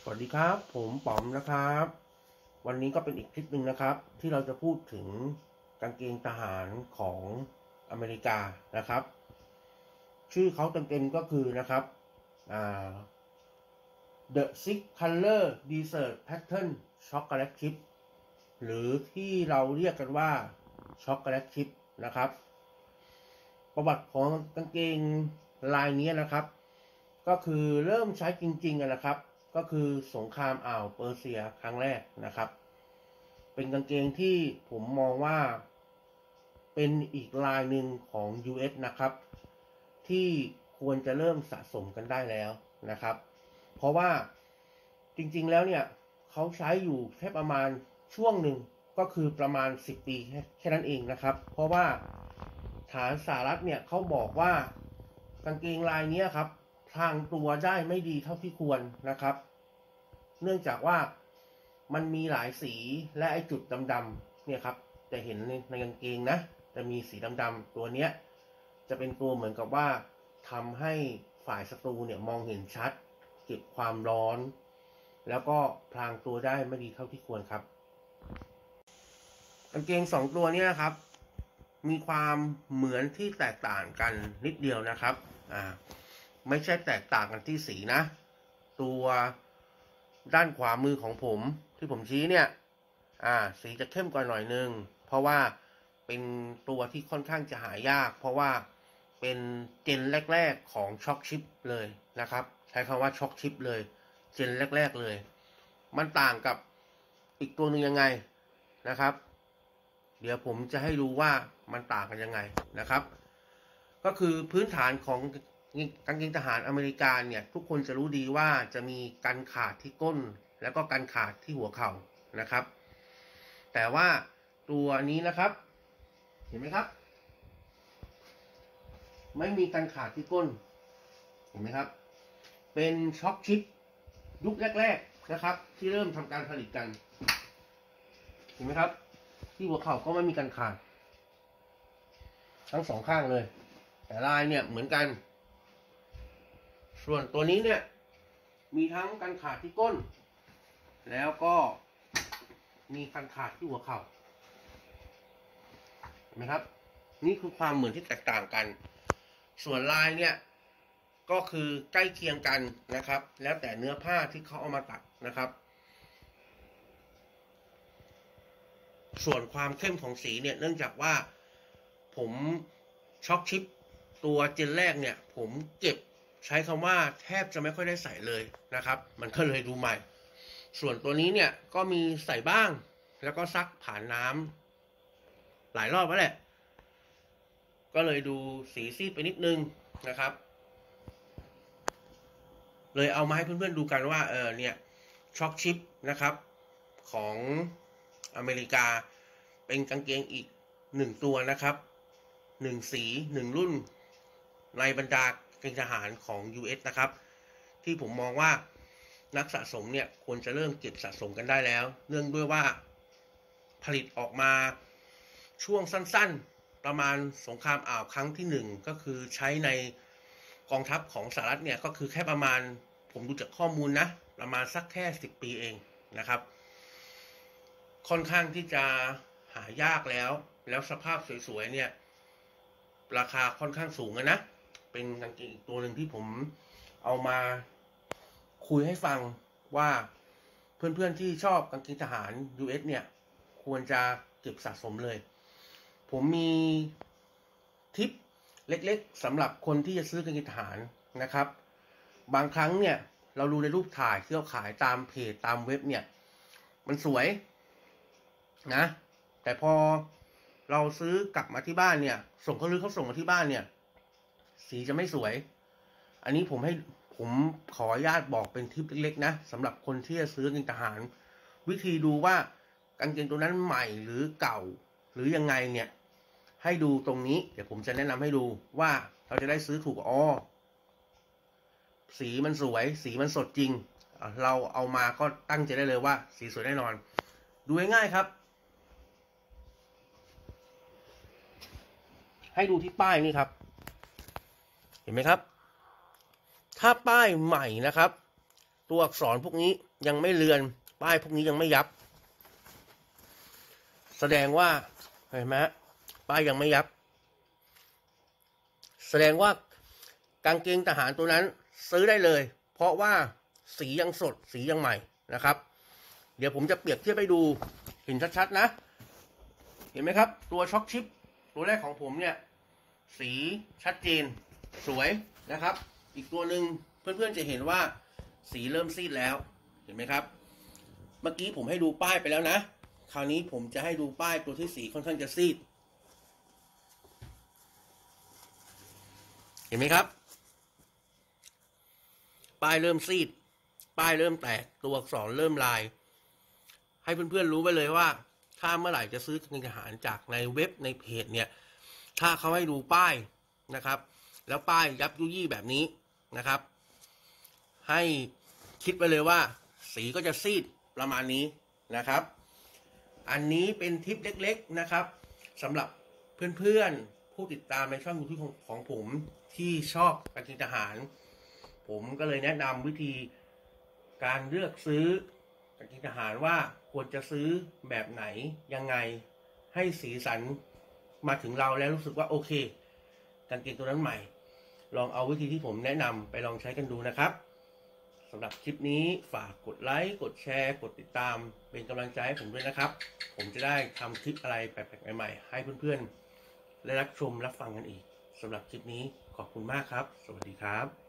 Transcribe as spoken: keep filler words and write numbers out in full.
วัสดีครับผมป๋อมนะครับวันนี้ก็เป็นอีกคลิปหนึ่งนะครับที่เราจะพูดถึงกางเกงทหารของอเมริกานะครับชื่อเขาเต็มๆก็คือนะครับอ่า The Six Color Desert Pattern Chocolate Chip หรือที่เราเรียกกันว่าช็อกโกแลตชิพนะครับประวัติของกางเกงลายนี้นะครับก็คือเริ่มใช้จริงๆนะครับก็คือสงครามอ่าวเปอร์เซียครั้งแรกนะครับเป็นกางเกงที่ผมมองว่าเป็นอีกลายหนึ่งของ ยู เอส นะครับที่ควรจะเริ่มสะสมกันได้แล้วนะครับเพราะว่าจริงๆแล้วเนี่ยเขาใช้อยู่แค่ประมาณช่วงหนึ่งก็คือประมาณสิบปีแค่นั้นเองนะครับเพราะว่าฐานสหรัฐเนี่ยเขาบอกว่ากางเกงลายนี้ครับพรางตัวได้ไม่ดีเท่าที่ควรนะครับเนื่องจากว่ามันมีหลายสีและไอ้จุดดำๆเนี่ยครับจะเห็นในในกางเกงนะจะมีสีดำๆตัวเนี้ยจะเป็นตัวเหมือนกับว่าทำให้ฝ่ายศัตรูเนี่ยมองเห็นชัดเก็บความร้อนแล้วก็พรางตัวได้ไม่ดีเท่าที่ควรครับกางเกงสองตัวนี้ครับมีความเหมือนที่แตกต่างกันนิดเดียวนะครับอ่าไม่ใช่แตกต่างกันที่สีนะตัวด้านขวามือของผมที่ผมชี้เนี่ยอ่าสีจะเข้มกว่าหน่อยนึงเพราะว่าเป็นตัวที่ค่อนข้างจะหายากเพราะว่าเป็นเจนแรกๆของช็อคชิปเลยนะครับใช้คำว่าช็อคชิปเลยเจนแรกๆเลยมันต่างกับอีกตัวหนึ่งยังไงนะครับเดี๋ยวผมจะให้รู้ว่ามันต่างกันยังไงนะครับก็คือพื้นฐานของกางเกงทหารอเมริกันเนี่ยทุกคนจะรู้ดีว่าจะมีกันขาดที่ก้นแล้วก็กันขาดที่หัวเข่านะครับแต่ว่าตัวนี้นะครับเห็นไหมครับไม่มีกันขาดที่ก้นเห็นไหมครับเป็นช็อคชิปยุคแรกๆนะครับที่เริ่มทำการผลิตกันเห็นไหมครับที่หัวเข่าก็ไม่มีกันขาดทั้งสองข้างเลยแต่ลายเนี่ยเหมือนกันส่วนตัวนี้เนี่ยมีทั้งกันขาดที่ก้นแล้วก็มีกันขาดที่หัวเข่าเห็นไหมครับนี่คือความเหมือนที่แตกต่างกันส่วนลายเนี่ยก็คือใกล้เคียงกันนะครับแล้วแต่เนื้อผ้าที่เขาเอามาตัดนะครับส่วนความเข้มของสีเนี่ยเนื่องจากว่าผมช็อคชิปตัวเจนแรกเนี่ยผมเก็บใช้คำว่าแทบจะไม่ค่อยได้ใส่เลยนะครับมันก็เลยดูใหม่ส่วนตัวนี้เนี่ยก็มีใส่บ้างแล้วก็ซักผ่านน้ำหลายรอบแล้วแหละก็เลยดูสีซีดไปนิดนึงนะครับเลยเอามาให้เพื่อนๆดูกันว่าเออเนี่ยช็อคชิปนะครับของอเมริกาเป็นกางเกงอีกหนึ่งตัวนะครับหนึ่งสีหนึ่งรุ่นในบรรดากางเกงทหารของ ยู เอส นะครับที่ผมมองว่านักสะสมเนี่ยควรจะเริ่มเก็บสะสมกันได้แล้วเนื่องด้วยว่าผลิตออกมาช่วงสั้นๆประมาณสงครามอ่าวครั้งที่หนึ่งก็คือใช้ในกองทัพของสหรัฐเนี่ยก็คือแค่ประมาณผมดูจากข้อมูลนะประมาณสักแค่สิบปีเองนะครับค่อนข้างที่จะหายากแล้วแล้วสภาพสวยๆเนี่ยราคาค่อนข้างสูงนะเป็นกางเกงอีกตัวหนึ่งที่ผมเอามาคุยให้ฟังว่าเพื่อนๆที่ชอบกางเกงทหาร ยู เอส เนี่ยควรจะเก็บสะสมเลยผมมีทิปเล็กๆสำหรับคนที่จะซื้อกางเกงทหารนะครับบางครั้งเนี่ยเราดูในรูปถ่ายที่เขาขายตามเพจตามเว็บเนี่ยมันสวยนะแต่พอเราซื้อกลับมาที่บ้านเนี่ยส่งเขาหรือเขาส่งมาที่บ้านเนี่ยสีจะไม่สวยอันนี้ผมให้ผมขออนุญาตบอกเป็นทิปเล็กๆนะสำหรับคนที่จะซื้อกางเกงทหารวิธีดูว่ากางเกงตัวนั้นใหม่หรือเก่าหรือยังไงเนี่ยให้ดูตรงนี้เดี๋ยวผมจะแนะนำให้ดูว่าเราจะได้ซื้อถูกอ๋อสีมันสวยสีมันสดจริงเราเอามาก็ตั้งใจได้เลยว่าสีสวยแน่นอนดูง่ายๆครับให้ดูที่ป้ายนี่ครับเห็นไหมครับถ้าป้ายใหม่นะครับตัวอักษรพวกนี้ยังไม่เลือนป้ายพวกนี้ยังไม่ยับแสดงว่าเห็นไหมป้ายยังไม่ยับแสดงว่ากางเกงทหารตัวนั้นซื้อได้เลยเพราะว่าสียังสดสียังใหม่นะครับเดี๋ยวผมจะเปรียบเทียบให้ดูเห็นชัดๆนะเห็นไหมครับตัวช็อคชิปตัวแรกของผมเนี่ยสีชัดเจนสวยนะครับอีกตัวหนึ่งเพื่อนๆจะเห็นว่าสีเริ่มซีดแล้วเห็นไหมครับเมื่อกี้ผมให้ดูป้ายไปแล้วนะคราวนี้ผมจะให้ดูป้ายตัวที่สีค่อนข้างจะซีดเห็นไหมครับป้ายเริ่มซีดป้ายเริ่มแตกตัวอักษรเริ่มลายให้เพื่อนๆรู้ไปเลยว่าถ้าเมื่อไหร่จะซื้อกางเกงทหารจากในเว็บในเพจเนี่ยถ้าเขาให้ดูป้ายนะครับแล้วป้ายยับยุยี่แบบนี้นะครับให้คิดไปเลยว่าสีก็จะซีดประมาณนี้นะครับอันนี้เป็นทิปเล็กๆนะครับสำหรับเพื่อนๆผู้ติดตามในช่องยูทูบของผมที่ชอบกางเกงทหารผมก็เลยแนะนำวิธีการเลือกซื้อกางเกงทหารว่าควรจะซื้อแบบไหนยังไงให้สีสันมาถึงเราแล้วรู้สึกว่าโอเคกางเกงตัวนั้นใหม่ลองเอาวิธีที่ผมแนะนำไปลองใช้กันดูนะครับสำหรับคลิปนี้ฝากกดไลค์กดแชร์กดติดตามเป็นกำลังใจให้ผมด้วยนะครับผมจะได้ทำคลิปอะไรแปลกๆใหม่ๆให้เพื่อนๆได้รับชมรับฟังกันอีกสำหรับคลิปนี้ขอบคุณมากครับสวัสดีครับ